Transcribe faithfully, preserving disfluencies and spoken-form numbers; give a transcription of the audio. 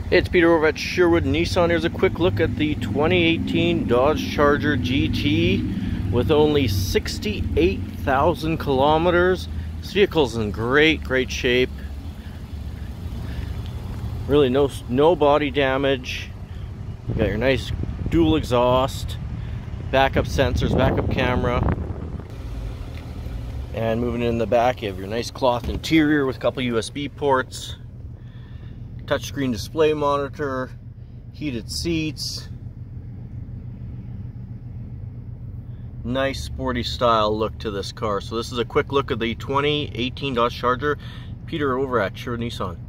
Hey, it's Peter over at Sherwood Nissan. Here's a quick look at the twenty eighteen Dodge Charger G T with only sixty-eight thousand kilometers. This vehicle's in great, great shape. Really no, no body damage. You got your nice dual exhaust, backup sensors, backup camera. And moving in the back, you have your nice cloth interior with a couple U S B ports. Touchscreen display monitor, heated seats, nice sporty style look to this car. So this is a quick look at the twenty eighteen Dodge Charger. Peter over at Sherwood Nissan.